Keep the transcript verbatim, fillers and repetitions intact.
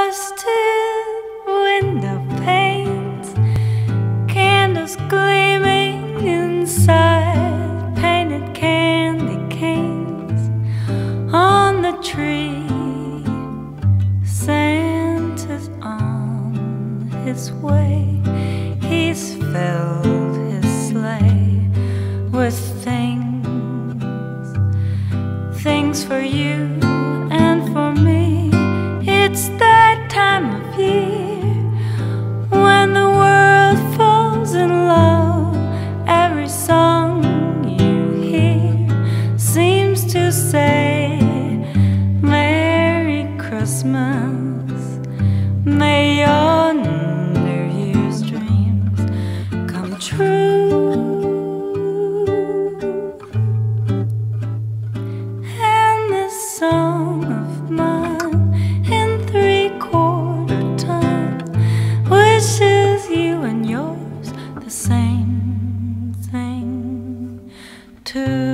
frosted window panes, candles gleaming inside, painted candy canes on the tree. Santa's on his way, he's filled his sleigh with things, things for you and for me. It's that time of year when the world falls in love. Every song you hear seems to say, Merry Christmas, may your New Year's dreams come true. And this song of mine in three-quarter time wishes you and yours the same thing too.